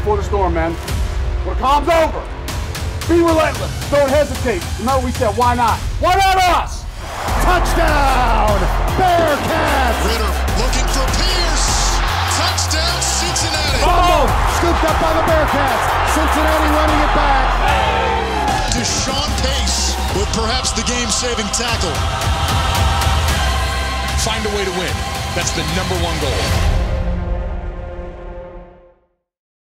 before the storm, man. When the calm's over, be relentless. Don't hesitate. Remember we said, why not? Why not us? Touchdown, Bearcats! Ritter looking for Pierce. Touchdown, Cincinnati. Fumble, scooped up by the Bearcats. Cincinnati running it back. Deshaun Pace with perhaps the game-saving tackle. Find a way to win. That's the #1 goal.